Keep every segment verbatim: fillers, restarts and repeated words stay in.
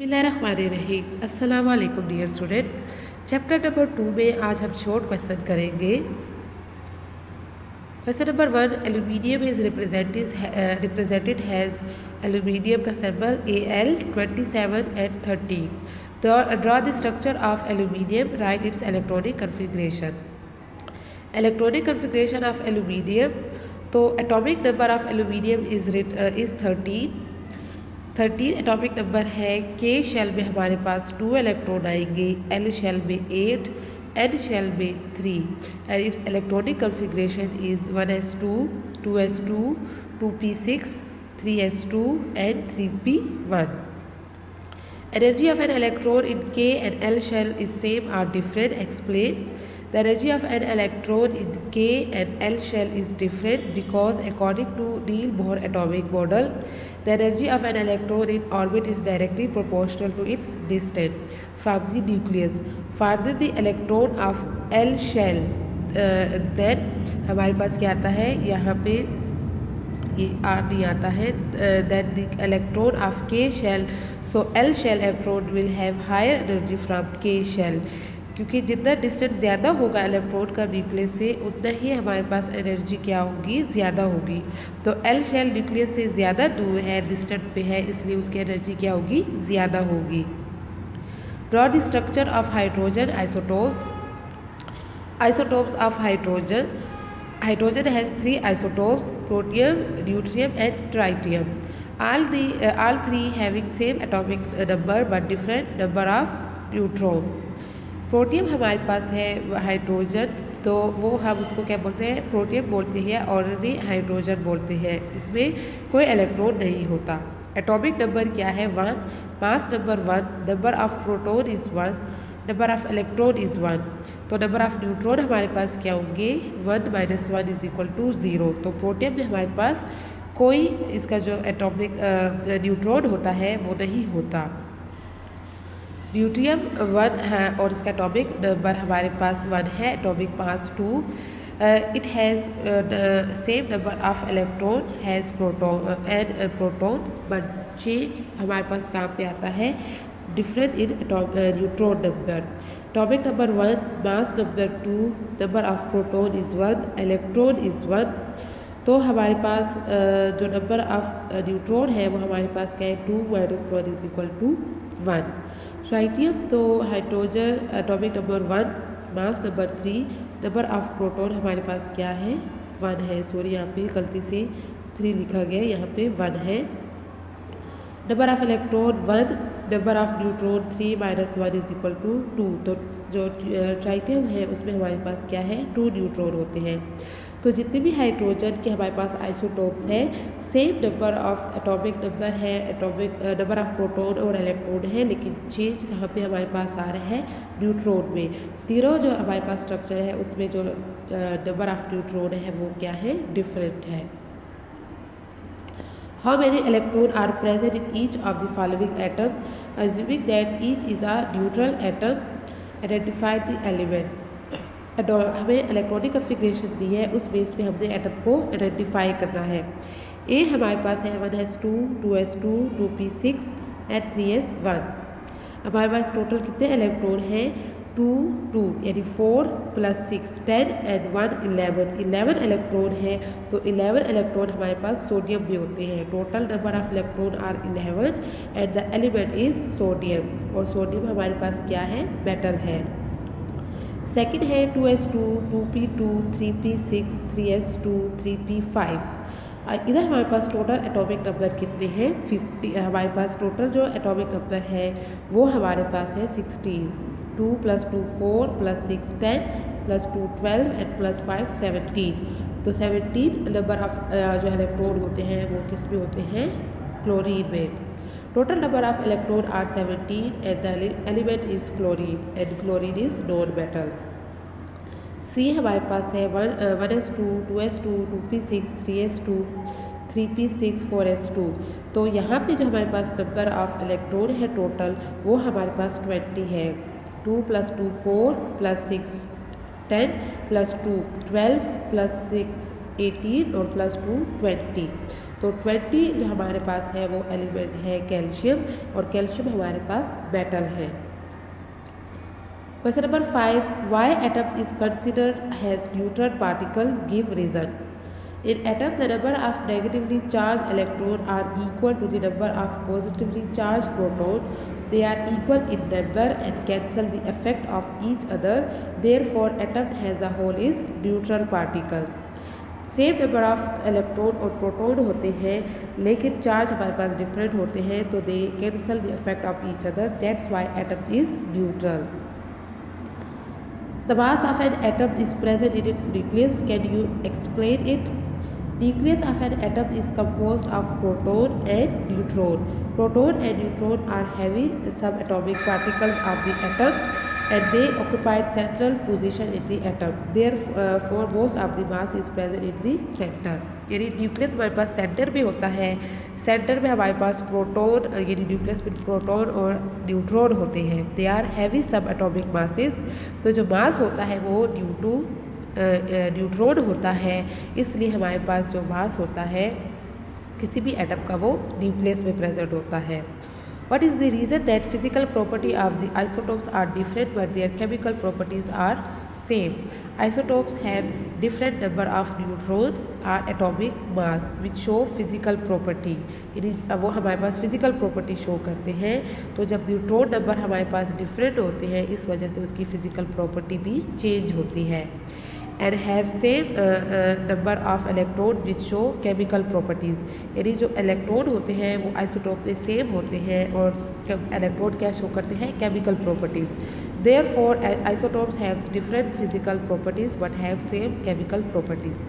बिस्मिल्लाहिर्रहमानिर्रहीम। अस्सलाम वालेकुम dear student. Chapter number two में आज हम शॉर्ट क्वेश्चन करेंगे। Question number one, aluminium is represented represented has aluminium का symbol A L twenty seven and thirty. Draw the structure of aluminium, write its electronic configuration. Electronic configuration of aluminium, तो atomic number of aluminium is is thirteen. Thirteen atomic number है। K shell में हमारे पास two electron आएंगे, L shell में eight, N shell में three, and its electronic configuration is one s two, two s two, two p six, three s two and three p one. Energy of an electron in K and L shell is same or different? Explain. The energy of an electron in K and L shell is different because according to Neil Bohr atomic model, the energy of an electron in orbit is directly proportional to its distance from the nucleus. Further, the electron of L shell, uh, then हमारे पास क्या आता है यहाँ पे, ये are नहीं आता है, that the electron of K shell, so L shell electron will have higher energy from K shell, क्योंकि जितना डिस्टेंस ज़्यादा होगा इलेक्ट्रॉन का न्यूक्लियस से उतना ही हमारे पास एनर्जी क्या होगी, ज़्यादा होगी। तो एल शेल न्यूक्लियस से ज़्यादा दूर है, डिस्टेंस पे है, इसलिए उसकी एनर्जी क्या होगी, ज़्यादा होगी। Draw the structure of hydrogen isotopes. Isotopes of hydrogen, hydrogen has three isotopes: protium, deuterium and tritium. All the uh, all three having same atomic number but different number of neutron. Protium हमारे पास है hydrogen, तो वो हम उसको क्या बोलते हैं, प्रोटियम बोलते हैं, ऑर्डिनरी हाइड्रोजन बोलते हैं। इसमें कोई इलेक्ट्रॉन नहीं होता। एटॉमिक नंबर क्या है, one. Mass number one. Number of proton is one. Number of electron is one. तो नंबर ऑफ न्यूट्रॉन हमारे पास क्या होंगे, one minus one is equal to zero. तो प्रोटियम में हमारे पास कोई इसका जो एटॉमिक न्यूट्रॉन होता है वो नहीं होता। ड्यूटियम वन है और इसका एटॉमिक नंबर हमारे पास वन है, atomic mass two. It has same number of electron has proton and proton, but change हमारे पास कहाँ पे आता है, different in neutron number. Atomic number one, mass number two, number of proton is one, electron is one. तो हमारे पास uh, जो नंबर ऑफ न्यूट्रॉन है वो हमारे पास क्या है, two minus one is equal to one. Tritium, तो hydrogen atomic number one, mass number three, number of proton हमारे पास क्या है, वन है। सॉरी यहाँ पे गलती से थ्री लिखा गया, यहाँ पे वन है। Number of electron one, number of neutron three minus one is equal to two. तो जो ट्राइटियम है उसमें हमारे पास क्या है, टू न्यूट्रॉन होते हैं। तो जितने भी हाइड्रोजन के हमारे पास आइसोटोप्स हैं, same number of atomic number है, एटॉमिक नंबर ऑफ प्रोटॉन और इलेक्ट्रॉन है, लेकिन चेंज कहाँ पे हमारे पास आ रहा है, न्यूट्रॉन में। तीनों जो हमारे पास स्ट्रक्चर है उसमें जो नंबर ऑफ न्यूट्रॉन है वो क्या है, डिफरेंट है। How many electrons are present in each of the following atom? Assuming that each is a neutral atom, identify the element. हमें इलेक्ट्रॉनिक कन्फिग्रेशन दी है, उस बेस पे हमने एटम को आइडेंटिफाई करना है। ए हमारे पास है one s two, two s two, two p six and three s one. हमारे पास टोटल कितने इलेक्ट्रॉन हैं, टू टू, यानी four plus six ten and one eleven. Eleven electron है, तो इलेवन इलेक्ट्रॉन हमारे पास सोडियम भी होते हैं। Total number of electron are eleven and the element is sodium, और सोडियम हमारे पास क्या है, मेटल है। सेकेंड है two s two, two p two, three p six, three s two, three p five. इधर हमारे पास टोटल एटॉमिक नंबर कितने हैं, फिफ्टी। हमारे पास टोटल जो एटॉमिक नंबर है वो हमारे पास है sixteen. Two plus two four, plus six ten, plus two twelve and plus five seventeen. तो सेवनटीन नंबर ऑफ जो इलेक्ट्रॉन होते हैं वो किस में होते हैं, क्लोरीन में। Total number of electron are seventeen and the element is chlorine and chlorine is non metal. C हमारे पास है one one s two, two s two, two p six, three s two, three p six, four s two. तो यहाँ पे जो हमारे पास number of electron है टोटल वो हमारे पास ट्वेंटी है। Two plus two four, plus six ten, plus two twelve, plus six eighteen और प्लस टू ट्वेंटी। तो ट्वेंटी जो हमारे पास है वो एलिमेंट है कैल्शियम, और कैल्शियम हमारे पास मेटल है। Question number five, why atom is considered has neutron particle, give reason. In atom, the number of negatively charged electrons are equal to the number of positively charged protons. They are equal in number and cancel the effect of each other. Therefore, atom as a whole is neutral particle. Same number of electron और proton होते हैं, लेकिन charge हमारे पास different होते हैं, तो they cancel the effect of each other. That's why atom is neutral. The mass of an atom is present in its nucleus. Can you explain it? Nucleus of an atom is composed of proton and neutron. Proton and neutron are heavy subatomic particles of the atom, and they occupy central position in the atom. Therefore, most of the mass is present in the center. यानी nucleus हमारे पास center में होता है. Center में हमारे पास proton यानी न्यूक्लियस में प्रोटॉन और न्यूट्रॉन होते हैं. They are heavy sub atomic masses. तो जो मास होता है वो न्यूटू न्यूट्रॉन होता है, इसलिए हमारे पास जो मास होता है किसी भी एटम का वो न्यूक्लियस में प्रेजेंट होता है. What is the reason that physical property of the isotopes are different but their chemical properties are same? Isotopes have different number of neutron or atomic mass which show physical property. यानी वो हमारे पास physical property show करते हैं. तो जब neutron number हमारे पास different होते हैं, इस वजह से उसकी physical property भी change होती है. And have same uh, uh, number of electron which show chemical properties. यानी जो इलेक्ट्रॉन होते हैं वो आइसोटोप में सेम होते हैं, और इलेक्ट्रॉन क्या शो करते हैं? Chemical properties. Therefore, isotopes have different physical properties but have same chemical properties.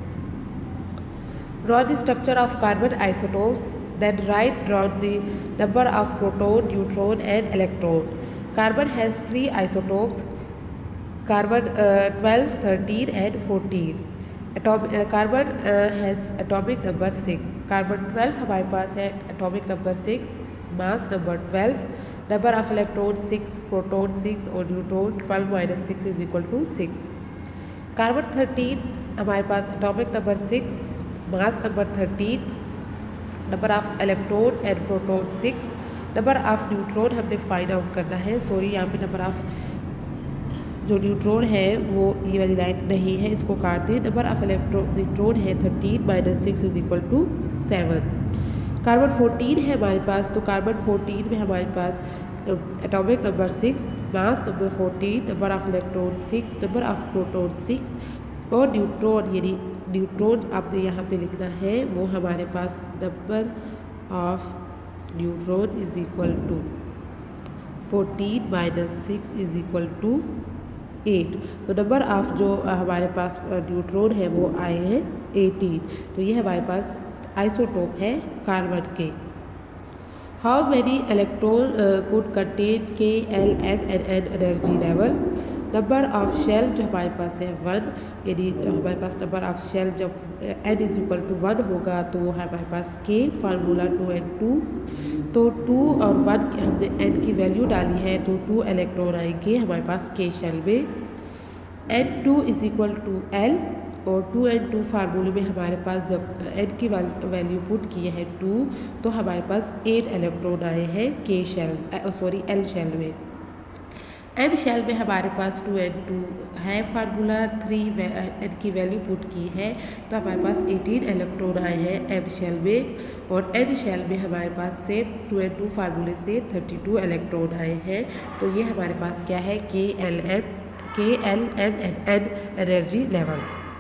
Draw the structure of carbon isotopes, then write down the number of proton, neutron, and electron. Carbon has three isotopes. Carbon uh, twelve, thirteen, and fourteen. Atom, uh, carbon uh, has atomic number six. Carbon twelve हमारे पास है atomic number six, mass number twelve, number of electron six, proton six और neutron twelve minus six is equal to six. Carbon thirteen हमारे पास atomic number six, mass number thirteen, number of electron and proton six, number of neutron हमने find out करना है. Sorry, यहाँ पे number of जो neutron है वो ये वाली लाइन नहीं है, इसको काट दें. नंबर ऑफ इलेक्ट्रॉन न्यूट्रॉन है thirteen minus six is equal to seven. Carbon fourteen है हमारे पास, तो कार्बन फोर्टीन में हमारे पास atomic number six, mass number fourteen, number of electron six, number of proton six, और न्यूट्रॉन यानी न्यूट्रॉन आपने यहाँ पे लिखना है वो हमारे पास number of neutron is equal to fourteen minus six is equal to eight. तो नंबर ऑफ जो हमारे पास न्यूट्रॉन है वो आए हैं एटीन. तो ये हमारे पास आइसोटोप है कार्बन के. How many electron could contain K, L, M and N energy level. Number of shell जो हमारे पास है वन, यानी हमारे पास नंबर ऑफ शेल जब n is equal to one होगा तो वो है हमारे पास K, formula two and two. तो टू और वन हमने एन की वैल्यू डाली है, तो टू इलेक्ट्रॉन आएंगे हमारे पास के शेल में. N two is equal to L, और टू एंड टू फार्मूले में हमारे पास जब एन की वैल्यू पुट किए हैं टू, तो हमारे पास एट इलेक्ट्रॉन आए हैं K shell sorry L shell में. एम शेल में हमारे पास टू एंड टू है फार्मूला, थ्री एन की वैल्यू पुट की है, तो हमारे पास एटीन इलेक्ट्रॉन आए हैं एम शेल में. और एन शेल में हमारे पास से टू एंड टू फार्मूले से थर्टी टू इलेक्ट्रॉन आए हैं. तो ये हमारे पास क्या है? K L M K L M and N energy level.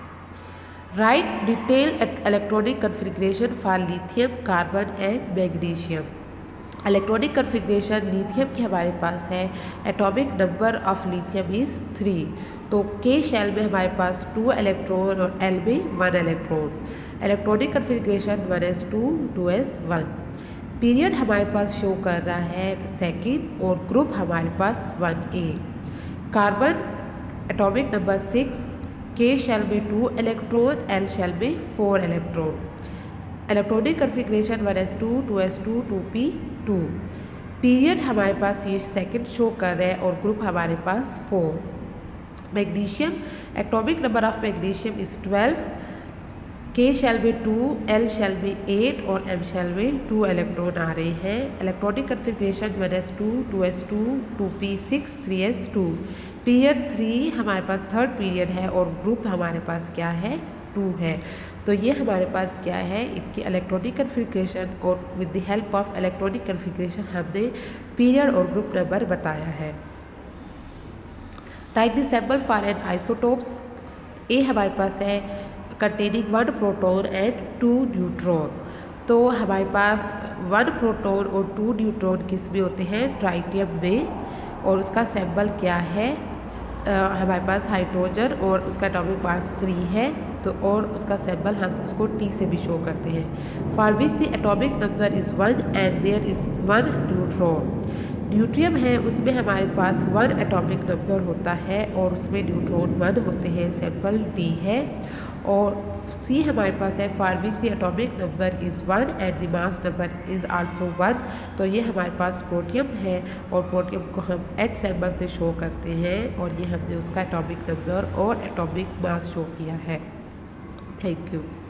Write detail electronic configuration for lithium, carbon and magnesium. Electronic configuration lithium की हमारे पास है atomic number of lithium is three. तो के शेल में हमारे पास टू इलेक्ट्रॉन और L में one electron. Electronic configuration one s two, two s one. Period हमारे पास शो कर रहा है सेकेंड, और ग्रुप हमारे पास one A. Carbon atomic number six, K shell में टू इलेक्ट्रॉन, एल शेल में four electron. Electronic configuration one s two, two s two, two p two. Period हमारे पास ये सेकंड शो कर रहे हैं, और ग्रुप हमारे पास four. Magnesium atomic number of magnesium is twelve, K shall be two, L shall be eight और M shall be two electron आ रहे हैं। Electronic configuration one s two, two s two, two p six, three s two. Period three हमारे पास third period है और group हमारे पास क्या है, टू है। तो ये हमारे पास क्या है, इनकी इलेक्ट्रॉनिक कन्फिग्रेशन और with the help of electronic configuration हमने पीरियड और ग्रुप नंबर बताया है। Write the symbol for an isotopes. A हमारे पास है containing one proton and two neutron. तो हमारे पास वन प्रोटॉन और टू न्यूट्रॉन किस में होते हैं, ट्राइटियम में, और उसका सिंबल क्या है, आ, हमारे पास हाइड्रोजन और उसका एटॉमिक मास थ्री है। तो और उसका सिंबल हम उसको टी से भी शो करते हैं। For which the atomic number is one and there is one neutron. Deuterium है उसमें हमारे पास वन एटॉमिक नंबर होता है और उसमें न्यूट्रॉन वन होते हैं, सिंबल डी है। और सी हमारे पास है for which the atomic number is one and the mass number is also one. तो ये हमारे पास प्रोटियम है और प्रोटियम को हम एच सिंबल से शो करते हैं और ये हमने उसका एटॉमिक नंबर और एटॉमिक मास शो किया है। Thank you.